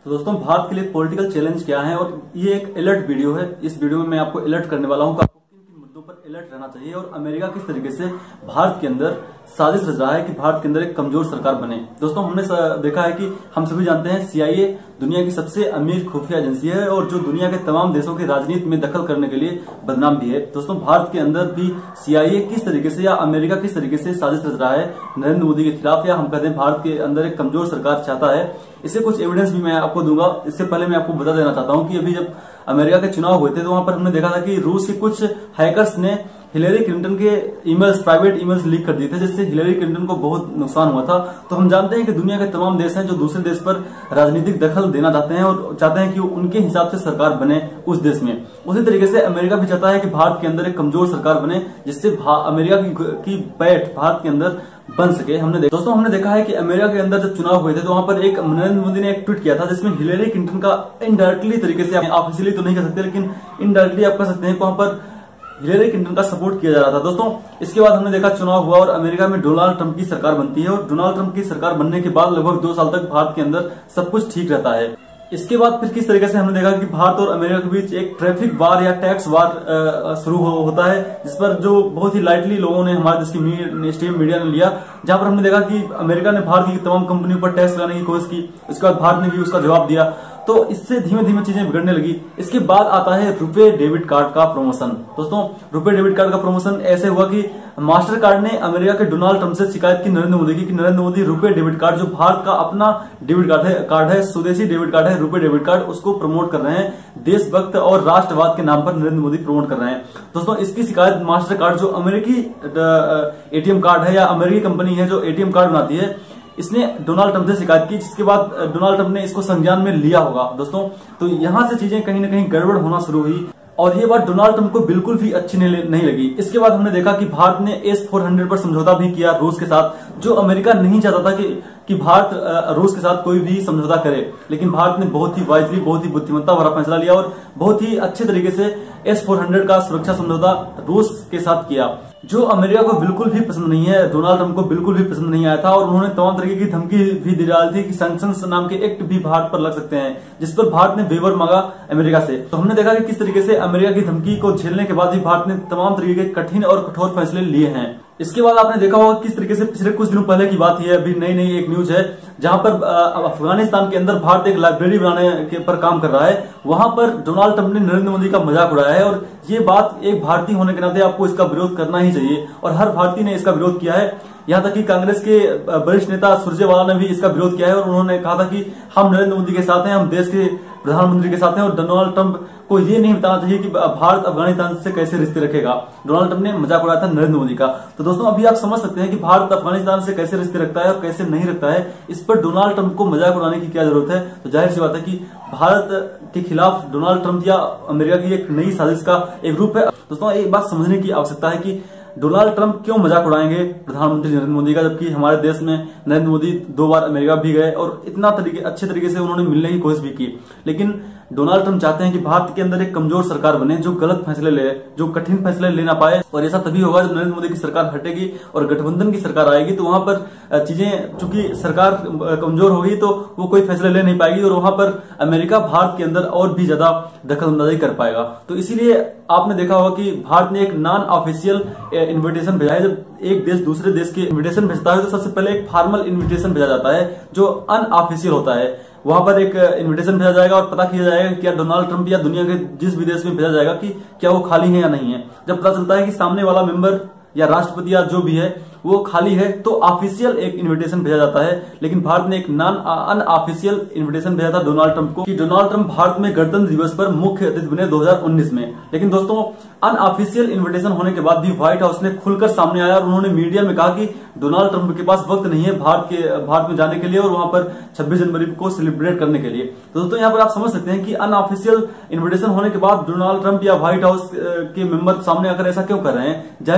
तो दोस्तों भारत के लिए पॉलिटिकल चैलेंज क्या है, और ये एक अलर्ट वीडियो है। इस वीडियो में मैं आपको अलर्ट करने वाला हूं कि आपको किन किन मुद्दों पर अलर्ट रहना चाहिए और अमेरिका किस तरीके से भारत के अंदर साजिश रच रहा है कि भारत के अंदर एक कमजोर सरकार बने। दोस्तों हमने देखा है कि हम सभी जानते हैं CIA दुनिया की सबसे अमीर खुफिया एजेंसी है और जो दुनिया के तमाम देशों की राजनीति में दखल करने के लिए बदनाम भी है। दोस्तों भारत के अंदर भी CIA किस तरीके से या अमेरिका किस तरीके से साजिश रच रहा है नरेंद्र मोदी के खिलाफ, या हम कहते हैं भारत के अंदर एक कमजोर सरकार चाहता है। इससे कुछ एविडेंस भी मैं आपको दूंगा। इससे पहले मैं आपको बता देना चाहता हूं कि अभी जब अमेरिका के चुनाव हुए थे तो वहां पर हमने देखा था कि रूस के कुछ हैकर्स ने हिलेरी क्लिंटन के ईमेल्स, प्राइवेट ईमेल्स लीक कर दिए थे, जिससे हिलेरी क्लिंटन को बहुत नुकसान हुआ था। तो हम जानते हैं कि दुनिया के तमाम देश हैं जो दूसरे देश पर राजनीतिक दखल देना चाहते हैं और चाहते हैं कि उनके हिसाब से सरकार बने उस देश में। उसी तरीके से अमेरिका भी चाहता है कि भारत के अंदर एक कमजोर सरकार बने जिससे अमेरिका की बैठ भारत के अंदर बन सके। दोस्तों हमने देखा है कि अमेरिका के अंदर जब चुनाव हुए थे तो वहां पर एक नरेंद्र मोदी ने एक ट्वीट किया था जिसमें हिलेरी क्लिंटन का इनडायरेक्टली तरीके से, ऑफिशियली तो नहीं कह सकते लेकिन इनडायरेक्टली आप कह सकते हैं, वहां पर हिलेरी क्लिंटन का सपोर्ट किया जा रहा था। दोस्तों इसके बाद हमने देखा चुनाव हुआ और अमेरिका में डोनाल्ड ट्रंप की सरकार बनती है और डोनाल्ड ट्रंप की सरकार बनने के बाद लगभग 2 साल तक भारत के अंदर सब कुछ ठीक रहता है। इसके बाद फिर किस तरीके से हमने देखा कि भारत और अमेरिका के बीच एक ट्रैफिक वार या टैक्स वार शुरू होता है, जिस पर जो बहुत ही लाइटली लोगों ने हमारे देश की स्ट्रीम मीडिया ने लिया, जहां पर हमने देखा कि अमेरिका ने भारत की तमाम कंपनियों पर टैक्स लगाने की कोशिश की। उसके बाद भारत ने भी उसका जवाब दिया, तो इससे धीमे धीमे चीजें बिगड़ने लगी। इसके बाद आता है रुपे डेबिट कार्ड का प्रमोशन। दोस्तों रुपे डेबिट कार्ड का प्रमोशन ऐसे हुआ कि मास्टर कार्ड ने अमेरिका के डोनाल्ड ट्रंप से शिकायत की नरेंद्र मोदी की कि नरेंद्र मोदी रुपे डेबिट कार्ड, जो भारत का अपना डेबिट कार्ड है, स्वदेशी डेबिट कार्ड है, रुपे डेबिट कार्ड, उसको प्रमोट कर रहे हैं, देशभक्त और राष्ट्रवाद के नाम पर नरेंद्र मोदी प्रमोट कर रहे हैं। दोस्तों इसकी शिकायत मास्टर कार्ड, जो अमेरिकी ATM कार्ड है या अमेरिकी कंपनी है जो ATM कार्ड बनाती है, इसने डोनाल्ड ट्रंप से शिकायत की, जिसके बाद डोनाल्ड ट्रंप ने इसको संज्ञान में लिया होगा। दोस्तों तो यहां से चीजें कहीं ना कहीं गड़बड़ होना शुरू हुई और ये बात डोनाल्ड ट्रंप को बिल्कुल भी अच्छी नहीं लगी। इसके बाद हमने देखा कि भारत ने S-400 पर समझौता भी किया रूस के साथ, जो अमेरिका नहीं चाहता था कि भारत रूस के साथ कोई भी समझौता करे, लेकिन भारत ने बहुत ही वाइजली, बहुत ही बुद्धिमत्ता भरा फैसला लिया और बहुत ही अच्छे तरीके से S-400 का सुरक्षा समझौता रूस के साथ किया, जो अमेरिका को बिल्कुल भी पसंद नहीं है, डोनाल्ड ट्रंप को बिल्कुल भी पसंद नहीं आया था। और उन्होंने तमाम तरीके की धमकी भी दे डाली थी कि सैंक्शंस नाम के एक्ट भी भारत पर लग सकते हैं, जिस पर भारत ने वेवर मांगा अमेरिका से। तो हमने देखा कि किस तरीके से अमेरिका की धमकी को झेलने के बाद भी भारत ने तमाम तरीके के कठिन और कठोर फैसले लिए हैं। इसके बाद आपने देखा होगा किस तरीके से पिछले कुछ दिनों पहले की बात है, अभी नई एक न्यूज है जहां पर अफगानिस्तान के अंदर भारत एक लाइब्रेरी बनाने के पर काम कर रहा है। वहां पर डोनाल्ड ट्रंप ने नरेंद्र मोदी का मजाक उड़ाया है और ये बात एक भारतीय होने के नाते आपको इसका विरोध करना ही चाहिए और हर भारतीय ने इसका विरोध किया है। यहाँ तक कि कांग्रेस के वरिष्ठ नेता सुरजेवाला ने भी इसका विरोध किया है और उन्होंने कहा था कि हम नरेंद्र मोदी के साथ हैं, हम देश के प्रधानमंत्री के साथ हैं और डोनाल्ड ट्रंप को ये नहीं बताना चाहिए कि भारत अफगानिस्तान से कैसे रिश्ते रखेगा। डोनाल्ड ट्रंप ने मजाक उड़ाया था नरेंद्र मोदी का। तो दोस्तों अभी आप समझ सकते हैं कि भारत अफगानिस्तान से कैसे रिश्ते रखता है और कैसे नहीं रखता है। इस पर डोनाल्ड ट्रंप को मजाक उड़ाने की क्या जरूरत है। तो जाहिर सी बात है कि भारत के खिलाफ डोनाल्ड ट्रंप या अमेरिका की एक नई साजिश का एक रूप है। दोस्तों एक बात समझने की आवश्यकता है कि डोनाल्ड ट्रंप क्यों मजाक उड़ाएंगे प्रधानमंत्री नरेंद्र मोदी का, जबकि हमारे देश में नरेंद्र मोदी 2 बार अमेरिका भी गए और इतना अच्छे तरीके से उन्होंने मिलने की कोशिश भी की। लेकिन डोनाल्ड ट्रंप चाहते हैं कि भारत के अंदर एक कमजोर सरकार बने जो गलत फैसले ले, जो कठिन फैसले ले ना पाए। और ऐसा तभी होगा जब नरेंद्र मोदी की सरकार हटेगी और गठबंधन की सरकार आएगी, तो वहां पर चीजें, चूंकि सरकार कमजोर होगी तो वो कोई फैसले ले नहीं पाएगी और वहां पर अमेरिका भारत के अंदर और भी ज्यादा दखलंदाजी कर पाएगा। तो इसीलिए आपने देखा होगा कि भारत ने एक नॉन ऑफिशियल इन्विटेशन भेजा है। जब एक देश दूसरे देश के इन्विटेशन भेजता है तो सबसे पहले एक फॉर्मल इन्विटेशन भेजा जाता है जो अनऑफिशियल होता है। वहां पर एक इन्विटेशन भेजा जाएगा और पता किया जाएगा कि क्या डोनाल्ड ट्रंप या दुनिया के जिस भी देश में भेजा जाएगा कि क्या वो खाली है या नहीं है। जब पता चलता है कि सामने वाला मेंबर या राष्ट्रपति या जो भी है वो खाली है तो ऑफिशियल एक इन्विटेशन भेजा जाता है। लेकिन भारत ने एक अनऑफिशियल इन्विटेशन भेजा था डोनाल्ड ट्रंप को कि डोनाल्ड ट्रंप भारत में गणतंत्र दिवस पर मुख्य अतिथि बने 2019 में। लेकिन दोस्तों अनऑफिशियल इन्विटेशन होने के बाद भी व्हाइट हाउस ने खुलकर सामने आया और उन्होंने मीडिया में कहा कि डोनाल्ड ट्रंप के पास वक्त नहीं है भारत में जाने के लिए और वहां पर 26 जनवरी को सेलिब्रेट करने के लिए। तो दोस्तों यहाँ पर आप समझ सकते हैं कि अनऑफिशियल इन्विटेशन होने के बाद डोनाल्ड ट्रंप या व्हाइट हाउस के मेंबर सामने आकर ऐसा क्यों कर रहे हैं। जाहिर सी बात है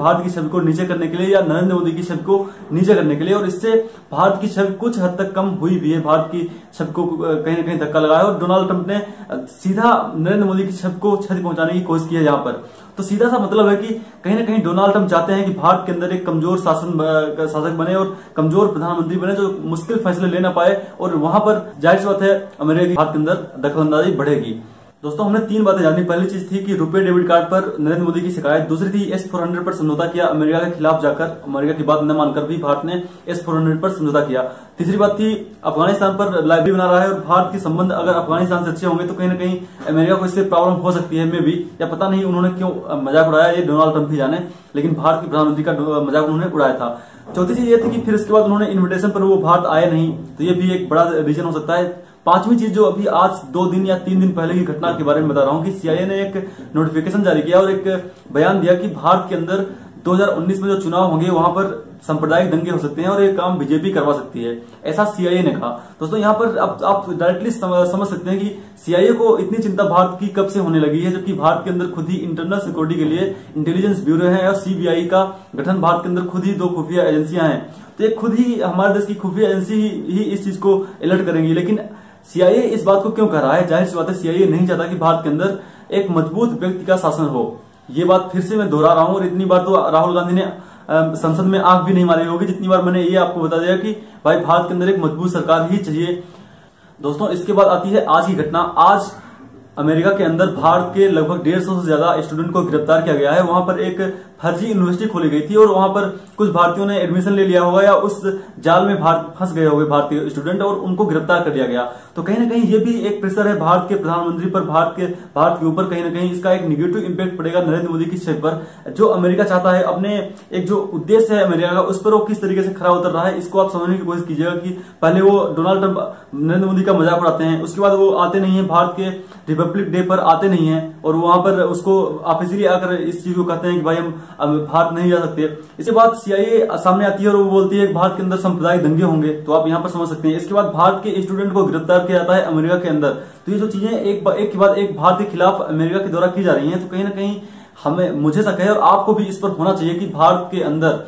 भारत की छवि को नीचे करने के लिए या नरेंद्र मोदी की छवि को नीचे करने के लिए, और इससे भारत की छवि कुछ हद तक कम हुई भी है। भारत की छवि को कहीं ना कहीं धक्का लगा है और डोनाल्ड ट्रंप ने सीधा नरेंद्र मोदी की छवि को क्षति पहुंचाने की कोशिश की है यहाँ पर। तो सीधा सा मतलब है कि कहीं ना कहीं डोनाल्ड ट्रंप चाहते हैं कि भारत के अंदर एक कमजोर शासक बने और कमजोर प्रधानमंत्री बने जो मुश्किल फैसले ले ना पाए, और वहां पर जाहिर सी बात है अमेरिका की भारत के अंदर दखलंदाजी बढ़ेगी। दोस्तों हमने 3 बातें जानी। पहली चीज थी कि रुपए डेबिट कार्ड पर नरेंद्र मोदी की शिकायत। दूसरी थी S-400 पर समझौता किया अमेरिका के खिलाफ जाकर, अमेरिका की बात न मानकर भी भारत ने S-400 पर समझौता किया। तीसरी बात थी अफगानिस्तान पर लाइब्रेरी बना रहा है और भारत के संबंध अगर अफगानिस्तान से अच्छे होंगे तो कहीं ना कहीं अमेरिका को इससे प्रॉब्लम हो सकती है, मे भी, या पता नहीं उन्होंने क्यों मजाक उड़ाया, ये डोनाल्ड ट्रंप ही जाने, लेकिन भारत के प्रधानमंत्री का मजाक उन्होंने उड़ाया था। चौथी चीज ये थी कि फिर इसके बाद उन्होंने इन्विटेशन पर वो भारत आए नहीं, तो ये भी एक बड़ा रीजन हो सकता है। पांचवी चीज जो अभी आज 2 दिन या 3 दिन पहले की घटना के बारे में बता रहा हूं कि CIA ने एक नोटिफिकेशन जारी किया और एक बयान दिया कि भारत के अंदर 2019 में जो चुनाव होंगे वहां पर सांप्रदायिक दंगे हो सकते हैं और ये काम बीजेपी करवा सकती है, ऐसा CIA ने कहा। दोस्तों यहाँ पर अब आप डायरेक्टली समझ सकते हैं कि CIA को इतनी चिंता भारत की कब से होने लगी है, जबकि भारत के अंदर खुद ही इंटरनल सिक्योरिटी के लिए इंटेलिजेंस ब्यूरो है और CBI का गठन भारत के अंदर खुद ही 2 खुफिया एजेंसियां हैं। तो ये खुद ही हमारे देश की खुफिया एजेंसी ही इस चीज को अलर्ट करेंगी, लेकिन CIA इस बात को क्यों कर रहा है? जाहिर सी बात है CIA नहीं चाहता कि भारत के अंदर एक मजबूत व्यक्ति का शासन हो। ये बात फिर से मैं दोहरा रहा हूं और इतनी बार तो राहुल गांधी ने संसद में आंख भी नहीं मारी होगी जितनी बार मैंने ये आपको बता दिया कि भाई भारत के अंदर एक मजबूत सरकार ही चाहिए। दोस्तों इसके बाद आती है आज की घटना। आज अमेरिका के अंदर भारत के लगभग 150 से ज्यादा स्टूडेंट को गिरफ्तार किया गया है। वहां पर एक फर्जी यूनिवर्सिटी खोली गई थी और वहां पर कुछ भारतीयों ने एडमिशन ले लिया होगा या उस जाल में फंस गए होंगे भारतीय स्टूडेंट और उनको गिरफ्तार कर लिया गया। तो कहीं ना कहीं ये भी एक प्रेशर है भारत के प्रधानमंत्री पर, भारत के ऊपर। कहीं ना कहीं इसका एक निगेटिव इंपैक्ट पड़ेगा नरेंद्र मोदी की छवि पर। जो अमेरिका चाहता है अपने एक जो उद्देश्य है अमेरिका का, उस पर वो किस तरीके से खरा उतर रहा है, इसको आप समझने की कोशिश कीजिएगा कि पहले वो डोनाल्ड ट्रंप नरेंद्र मोदी का मजाक उड़ाते हैं, उसके बाद वो आते नहीं है भारत के रिपब्लिक डे पर आते नहीं है और वहां पर उसको ऑफिशियली आकर इस चीज को कहते हैं कि भाई हम भारत नहीं जा सकते। इसके बाद CIA सामने आती है और वो बोलती है कि भारत के अंदर सांप्रदायिक दंगे होंगे। तो आप यहाँ पर समझ सकते हैं। इसके बाद भारत के स्टूडेंट को गिरफ्तार किया जाता है अमेरिका के अंदर। तो ये जो चीजें एक के बाद एक भारत के खिलाफ अमेरिका के द्वारा की जा रही है, तो कहीं ना कहीं मुझे शक है और आपको भी इस पर होना चाहिए कि भारत के अंदर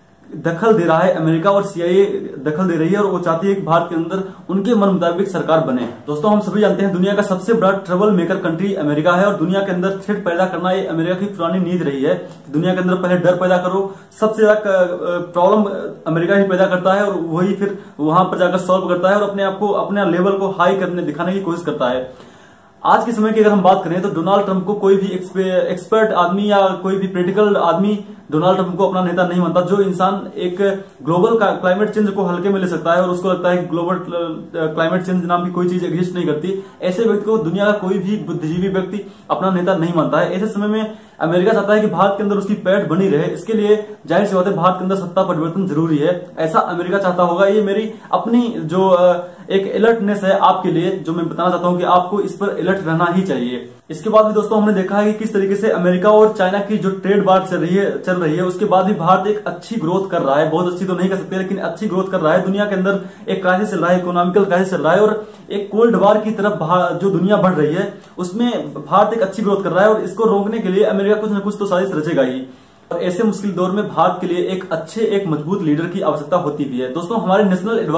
दखल दे रहा है अमेरिका और CIA दखल दे रही है और वो चाहती है कि भारत के अंदर उनके मन मुताबिक सरकार बने। दोस्तों हम सभी जानते हैं दुनिया का सबसे बड़ा ट्रबल मेकर कंट्री अमेरिका है और दुनिया के अंदर थ्रेट पैदा करना ये अमेरिका की पुरानी नींद रही है। दुनिया के अंदर पहले डर पैदा करो, सबसे ज्यादा प्रॉब्लम अमेरिका ही पैदा करता है और वही फिर वहां पर जाकर सॉल्व करता है और अपने आप को अपने लेवल को हाई करने दिखाने की कोशिश करता है। आज के समय की अगर हम बात करें तो डोनाल्ड ट्रंप को कोई भी एक्सपर्ट आदमी या कोई भी पॉलिटिकल आदमी डोनाल्ड ट्रंप को अपना नेता नहीं मानता। जो इंसान एक ग्लोबल क्लाइमेट चेंज को हल्के में ले सकता है और उसको लगता है कि ग्लोबल क्लाइमेट चेंज नाम की कोई चीज एग्जिस्ट नहीं करती, ऐसे व्यक्ति को दुनिया का कोई भी बुद्धिजीवी व्यक्ति अपना नेता नहीं मानता है। ऐसे समय में अमेरिका चाहता है कि भारत के अंदर उसकी पैठ बनी रहे। इसके लिए जाहिर सी बात है भारत के अंदर सत्ता परिवर्तन जरूरी है, ऐसा अमेरिका चाहता होगा। ये मेरी अपनी जो एक अलर्टनेस है आपके लिए, जो मैं बताना चाहता हूं कि आपको इस पर अलर्ट रहना ही चाहिए। इसके बाद भी दोस्तों हमने देखा है कि किस तरीके से अमेरिका और चाइना की जो ट्रेड वार चल रही है उसके बाद भी भारत एक अच्छी ग्रोथ कर रहा है। बहुत अच्छी तो नहीं कर सकते लेकिन अच्छी ग्रोथ कर रहा है। दुनिया के अंदर एक क्राइसिस चल रहा है, इकोनॉमिकल क्राइसिस चल रहा है और एक कोल्ड वार की तरफ जो दुनिया बढ़ रही है उसमें भारत एक अच्छी ग्रोथ कर रहा है और इसको रोकने के लिए अमेरिका कुछ न कुछ तो साजिश रचेगा ही। और ऐसे मुश्किल दौर में भारत के लिए एक मजबूत लीडर की आवश्यकता होती भी है। दोस्तों हमारे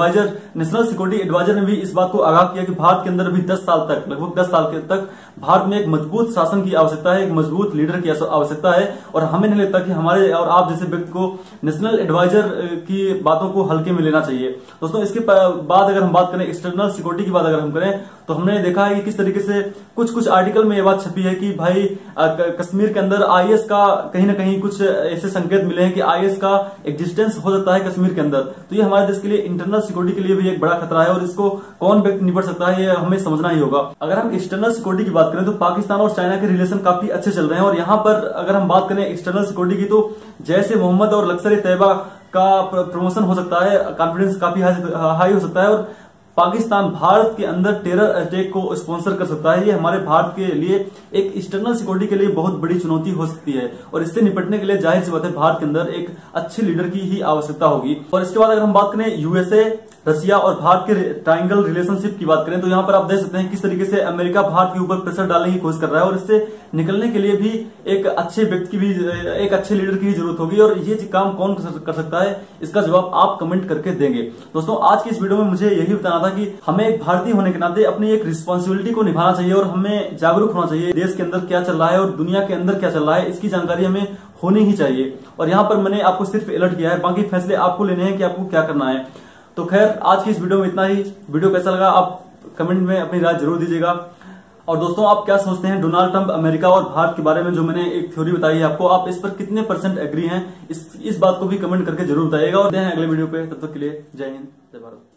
नेशनल सिक्योरिटी एडवाइजर ने भी इस बात को आगाह किया कि भारत के अंदर भी 10 साल तक, लगभग 10 साल तक भारत में एक मजबूत शासन की आवश्यकता है, एक मजबूत लीडर की आवश्यकता है। और हमें नहीं लगता कि हमारे और आप जैसे व्यक्ति को नेशनल एडवाइजर की बातों को हल्के में लेना चाहिए। दोस्तों इसके बाद अगर हम बात करें एक्सटर्नल सिक्योरिटी की बात अगर हम करें तो हमने देखा है कि किस तरीके से कुछ आर्टिकल में ये बात छपी है कि भाई कश्मीर के अंदर IS का कहीं ना कहीं कुछ ऐसे संकेत मिले हैं कि IS का एग्जिस्टेंस हो सकता है कश्मीर के अंदर। तो ये हमारे देश के लिए इंटरनल सिक्योरिटी के लिए भी एक बड़ा खतरा है और इसको कौन व्यक्ति निपट सकता है ये हमें समझना ही होगा। अगर हम एक्सटर्नल सिक्योरिटी की बात करें तो पाकिस्तान और चाइना के रिलेशन काफी अच्छे चल रहे हैं और यहाँ पर अगर हम बात करें एक्सटर्नल सिक्योरिटी की तो जैसे मोहम्मद और लश्कर-ए-तैयबा का प्रमोशन हो सकता है, कॉन्फिडेंस काफी हाई हो सकता है और पाकिस्तान भारत के अंदर टेरर अटैक को स्पॉन्सर कर सकता है। ये हमारे भारत के लिए एक एक्सटर्नल सिक्योरिटी के लिए बहुत बड़ी चुनौती हो सकती है और इससे निपटने के लिए जाहिर सी बात है भारत के अंदर एक अच्छे लीडर की ही आवश्यकता होगी। और इसके बाद अगर हम बात करें USA, रसिया और भारत के ट्रायंगल रिलेशनशिप की बात करें तो यहाँ पर आप देख सकते हैं किस तरीके से अमेरिका भारत के ऊपर प्रेशर डालने की कोशिश कर रहा है, और इससे निकलने के लिए भी एक अच्छे व्यक्ति की भी, एक अच्छे लीडर की भी जरूरत होगी। और ये काम कौन कर सकता है, इसका जवाब आप कमेंट करके देंगे। दोस्तों, आज की इस वीडियो में मुझे यही बताना था कि हमें एक भारतीय होने के नाते अपनी एक रिस्पॉन्सिबिलिटी को निभाना चाहिए और हमें जागरूक होना चाहिए। देश के अंदर क्या चल रहा है और दुनिया के अंदर क्या चल रहा है, इसकी जानकारी हमें होनी ही चाहिए। और यहाँ पर मैंने आपको सिर्फ अलर्ट किया है, बाकी फैसले आपको लेने हैं कि आपको क्या करना है। तो खैर, आज की इस वीडियो में इतना ही। वीडियो कैसा लगा आप कमेंट में अपनी राय जरूर दीजिएगा। और दोस्तों, आप क्या सोचते हैं डोनाल्ड ट्रंप, अमेरिका और भारत के बारे में, जो मैंने एक थ्योरी बताई है आपको, आप इस पर कितने % एग्री हैं, इस बात को भी कमेंट करके जरूर बताइएगा। और हैं अगले वीडियो पे, तब तक के लिए जय हिंद, जय भारत।